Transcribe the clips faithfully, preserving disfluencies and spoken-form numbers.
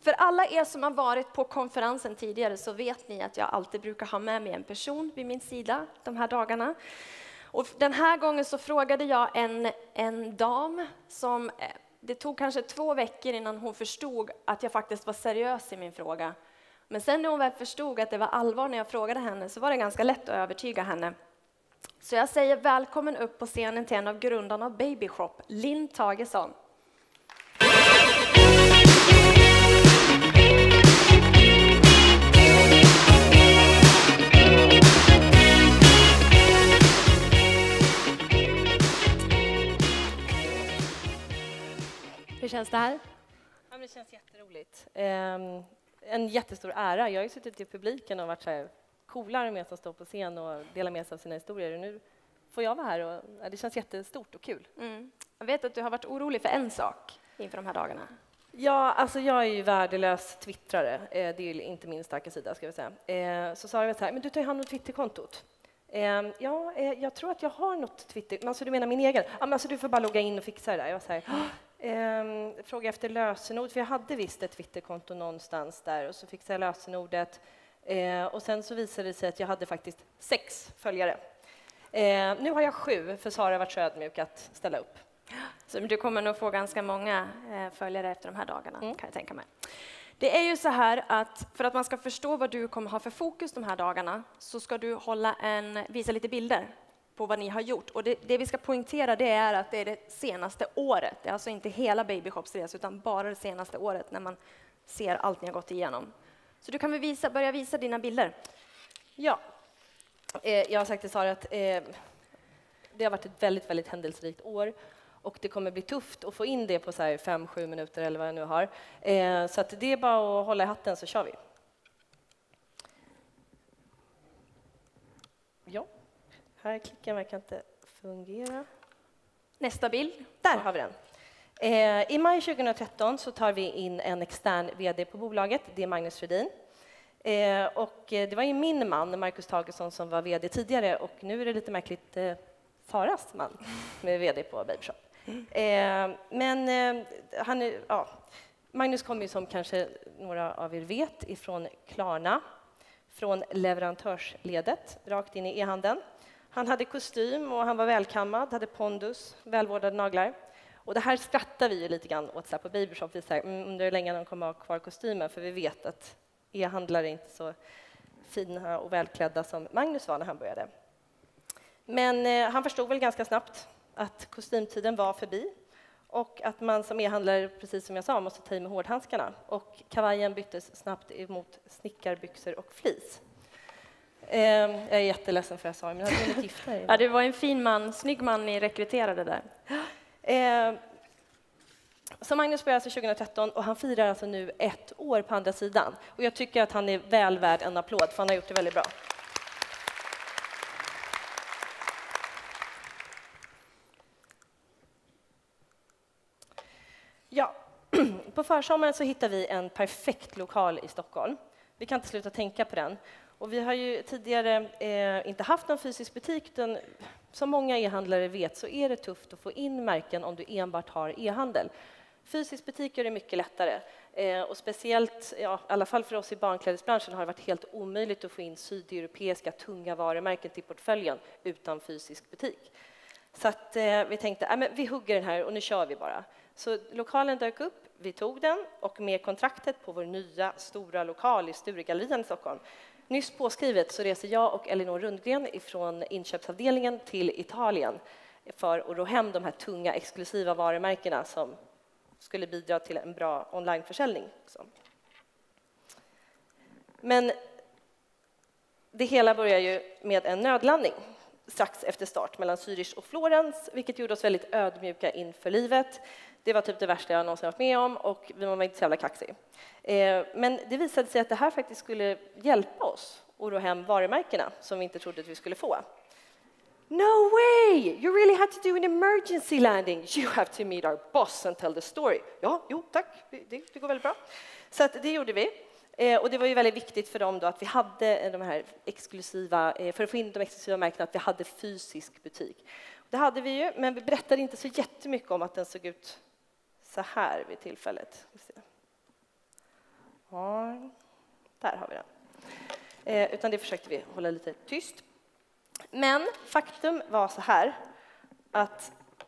För alla er som har varit på konferensen tidigare så vet ni att jag alltid brukar ha med mig en person vid min sida de här dagarna. Och den här gången så frågade jag en, en dam som, det tog kanske två veckor innan hon förstod att jag faktiskt var seriös i min fråga. Men sen när hon väl förstod att det var allvar när jag frågade henne så var det ganska lätt att övertyga henne. Så jag säger välkommen upp på scenen till en av grundarna av Babyshop, Linn Tagesson. Hur känns det här? Ja, men det känns jätteroligt. Um, en jättestor ära. Jag har ju suttit i publiken och varit så här coolare med som står på scen och delar med sig av sina historier. Och nu får jag vara här och ja, det känns jättestort och kul. Mm. Jag vet att du har varit orolig för en sak inför de här dagarna. Ja, alltså jag är ju värdelös twittrare. Eh, det är ju inte min starka sida, ska jag säga. Eh, så sa jag så här, men du tar ju hand om Twitterkontot. Eh, ja, eh, jag tror att jag har något Twitter. Men alltså du menar min egen? Ja, men alltså du får bara logga in och fixa det där. Jag var så här, eh, fråga efter lösenord, för jag hade visst ett Twitterkonto någonstans där och så fixade jag lösenordet. Eh, och sen så visade det sig att jag hade faktiskt sex följare. Eh, nu har jag sju, för Sara har varit så ödmjuk att ställa upp. Så du kommer nog få ganska många eh, följare efter de här dagarna, mm. kan jag tänka mig. Det är ju så här att för att man ska förstå vad du kommer ha för fokus de här dagarna så ska du hålla en, visa lite bilder på vad ni har gjort. Och det, det vi ska poängtera det är att det är det senaste året. Det är alltså inte hela Babyshops resa utan bara det senaste året när man ser allt ni har gått igenom. Så du kan väl visa, börja visa dina bilder. Ja, eh, jag har sagt till Sara att eh, det har varit ett väldigt, väldigt händelserikt år. Och det kommer bli tufft att få in det på så här fem, sju minuter eller vad jag nu har. Eh, så att det är bara att hålla i hatten så kör vi. Ja, här klicken verkar inte fungera. Nästa bild. Där har vi den. Eh, I maj tjugohundratretton så tar vi in en extern vd på bolaget. Det är Magnus Fredin. Eh, och det var ju min man, Linn Tagesson, som var vd tidigare. Och nu är det lite märkligt eh, Saras man med vd på Babyshop. Mm. Eh, men eh, han är, ja, Magnus kommer ju som kanske några av er vet ifrån Klarna, från leverantörsledet, rakt in i e-handeln. Han hade kostym och han var välkammad, hade pondus, välvårdade naglar. Och det här skrattar vi ju lite grann åt så här på Babyshop. Vi säger, mm, undrar hur länge de kommer ha kvar kostymen, för vi vet att e-handlare är inte så fina och välklädda som Magnus var när han började. Men eh, han förstod väl ganska snabbt att kostymtiden var förbi och att man som e-handlare, precis som jag sa, måste ta i med hårdhandskarna. Och kavajen byttes snabbt emot snickarbyxor och flis. Eh, jag är jätteledsen för att jag sa det, men jag hade blivit gifta. Ja, det var en fin man, snygg man ni rekryterade där. Eh, så Magnus började alltså tjugohundratretton och han firar alltså nu ett år på andra sidan. Och jag tycker att han är väl värd en applåd, för han har gjort det väldigt bra. Ja, på försommaren så hittar vi en perfekt lokal i Stockholm. Vi kan inte sluta tänka på den. Och vi har ju tidigare eh, inte haft någon fysisk butik. Den, som många e-handlare vet så är det tufft att få in märken om du enbart har e-handel. Fysisk butik är det mycket lättare. Eh, och speciellt, ja, i alla fall för oss i barnklädesbranschen, har det varit helt omöjligt att få in sydeuropeiska tunga varumärken till portföljen utan fysisk butik. Så att, eh, vi tänkte, äh, men vi hugger den här och nu kör vi bara. Så lokalen dök upp, vi tog den och med kontraktet på vår nya stora lokal i Sturegallerian i Stockholm. Nyss påskrivet så reser jag och Elinor Rundgren ifrån inköpsavdelningen till Italien för att ro hem de här tunga exklusiva varumärkena som skulle bidra till en bra onlineförsäljning. Men det hela börjar ju med en nödlandning strax efter start mellan Zürich och Florens, vilket gjorde oss väldigt ödmjuka inför livet. Det var typ det värsta jag någonsin varit med om och vi var inte så jävla kaxig. Eh, men det visade sig att det här faktiskt skulle hjälpa oss att ro hem varumärkena som vi inte trodde att vi skulle få. No way! You really had to do an emergency landing. You have to meet our boss and tell the story. Ja, jo, tack. Det, det går väldigt bra. Så att det gjorde vi. Eh, och det var ju väldigt viktigt för dem då att vi hade de här exklusiva, eh, för att få in de exklusiva märkena, att vi hade fysisk butik. Det hade vi ju, men vi berättade inte så jättemycket om att den såg ut så här vid tillfället. har... Där har vi den. Eh, utan det försökte vi hålla lite tyst. Men faktum var så här att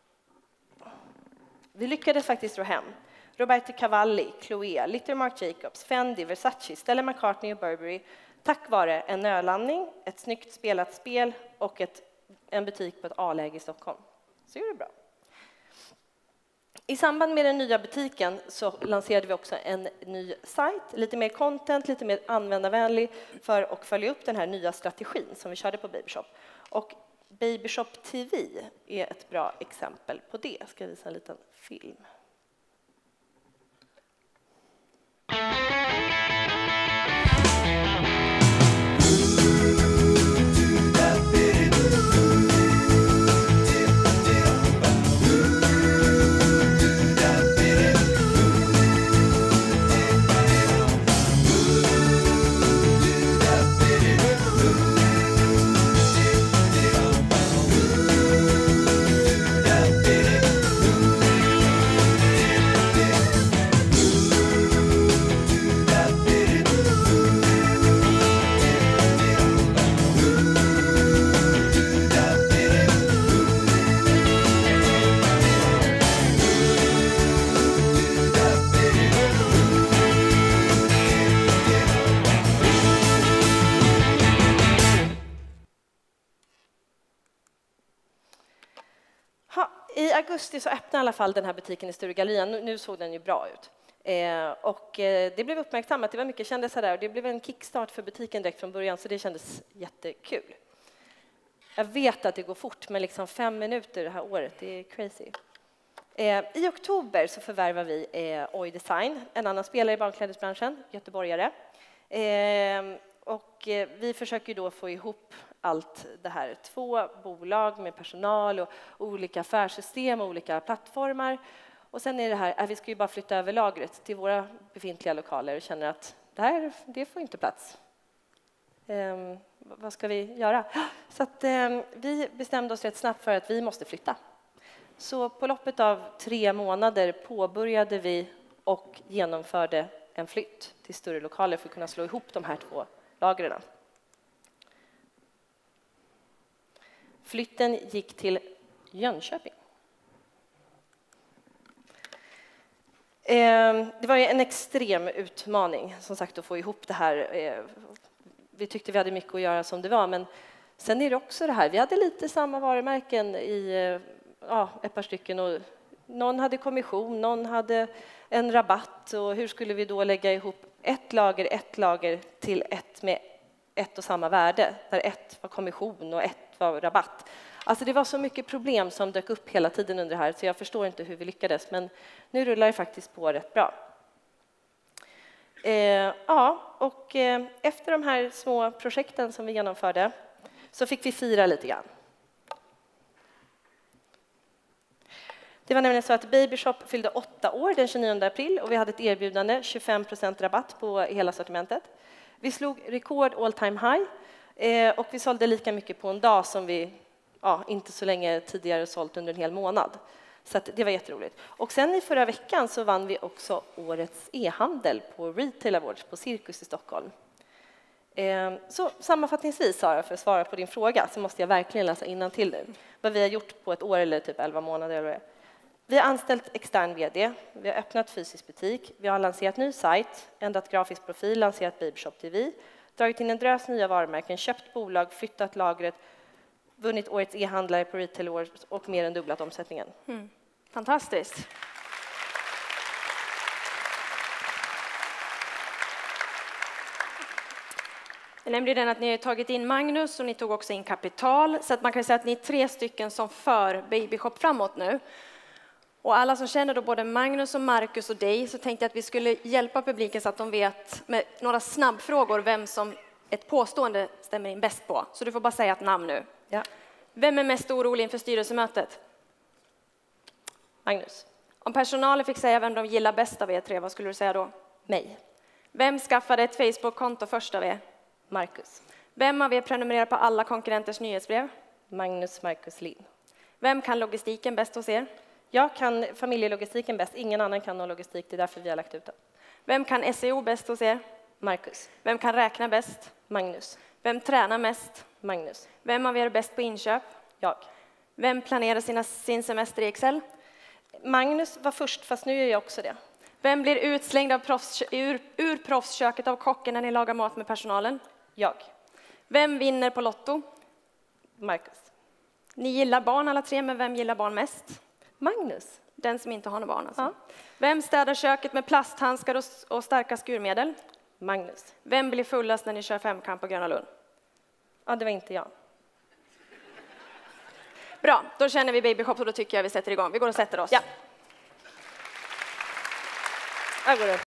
vi lyckades faktiskt dra hem Roberto Cavalli, Chloé, Little Marc Jacobs, Fendi, Versace, Stella McCartney och Burberry tack vare en nödlandning, ett snyggt spelat spel och ett, en butik på ett A-läge i Stockholm. Så gjorde det bra. I samband med den nya butiken så lanserade vi också en ny sajt, lite mer content, lite mer användarvänlig för att följa upp den här nya strategin som vi körde på Babyshop. Och Babyshop T V är ett bra exempel på det. Jag ska visa en liten film. I augusti så öppnade i alla fall den här butiken i Sturegallerian. Nu, nu såg den ju bra ut. Eh, och eh, det blev uppmärksammat. Det var mycket kändisar där och det blev en kickstart för butiken direkt från början, så det kändes jättekul. Jag vet att det går fort, men liksom fem minuter det här året, det är crazy. Eh, I oktober så förvärvar vi eh, Oj Design, en annan spelare i barnklädesbranschen, göteborgare. Eh, och eh, vi försöker då få ihop allt det här. Två bolag med personal och olika affärssystem och olika plattformar. Och sen är det här, äh, vi ska ju bara flytta över lagret till våra befintliga lokaler och känner att det här, det får inte plats. Eh, vad ska vi göra? Så att, eh, vi bestämde oss rätt snabbt för att vi måste flytta. Så på loppet av tre månader påbörjade vi och genomförde en flytt till större lokaler för att kunna slå ihop de här två lagren. Flytten gick till Jönköping. Det var en extrem utmaning, som sagt, att få ihop det här. Vi tyckte vi hade mycket att göra som det var, men sen är det också det här. Vi hade lite samma varumärken i ja, ett par stycken. Och någon hade kommission, någon hade en rabatt. Och hur skulle vi då lägga ihop ett lager, ett lager till ett med ett och samma värde? Där ett var kommission och ett var rabatt. Alltså det var så mycket problem som dök upp hela tiden under det här, så jag förstår inte hur vi lyckades. Men nu rullar det faktiskt på rätt bra. Eh, ja, och eh, efter de här små projekten som vi genomförde så fick vi fira lite grann. Det var nämligen så att Babyshop fyllde åtta år den tjugonionde april och vi hade ett erbjudande, tjugofem procent rabatt på hela sortimentet. Vi slog rekord all time high eh, och vi sålde lika mycket på en dag som vi ja, inte så länge tidigare sålt under en hel månad. Så att det var jätteroligt. Och sen i förra veckan så vann vi också årets e-handel på Retail Awards på Cirkus i Stockholm. Eh, så sammanfattningsvis, Sara, för att svara på din fråga så måste jag verkligen läsa innantill nu. Vad vi har gjort på ett år eller typ elva månader. Eller vi har anställt extern vd, vi har öppnat fysisk butik, vi har lanserat ny sajt, ändrat grafisk profil, lanserat Babyshop T V, dragit in en drös nya varumärken, köpt bolag, flyttat lagret, vunnit årets e-handlare på Retail Awards och mer än dubblat omsättningen. Mm. Fantastiskt. Jag nämnde den att ni har tagit in Magnus och ni tog också in kapital. Så att man kan säga att ni är tre stycken som för Babyshop framåt nu. Och alla som känner då både Magnus och Marcus och dig, så tänkte jag att vi skulle hjälpa publiken så att de vet med några snabbfrågor vem som ett påstående stämmer in bäst på. Så du får bara säga ett namn nu. Ja. Vem är mest orolig inför styrelsemötet? Magnus. Om personalen fick säga vem de gillar bäst av er tre, vad skulle du säga då? Mig. Vem skaffade ett Facebook-konto först av er? Marcus. Vem av er prenumererar på alla konkurrenters nyhetsbrev? Magnus, Marcus, Linn. Vem kan logistiken bäst hos er? Jag kan familjelogistiken bäst. Ingen annan kan någon logistik. Det är därför vi har lagt ut den. Vem kan S E O bäst hos er? Marcus. Vem kan räkna bäst? Magnus. Vem tränar mest? Magnus. Vem av er är bäst på inköp? Jag. Vem planerar sina, sin semester i Excel? Magnus var först, fast nu gör jag också det. Vem blir utslängd av proffs, ur, ur proffsköket av kocken när ni lagar mat med personalen? Jag. Vem vinner på Lotto? Marcus. Ni gillar barn alla tre, men vem gillar barn mest? Magnus. Den som inte har några barn alltså. Ja. Vem städar köket med plasthandskar och, och starka skurmedel? Magnus. Vem blir fullast när ni kör femkamp på Gröna Lund? Ja, det var inte jag. Bra, då känner vi Babyshop och då tycker jag vi sätter igång. Vi går och sätter oss. Ja. Jag går upp.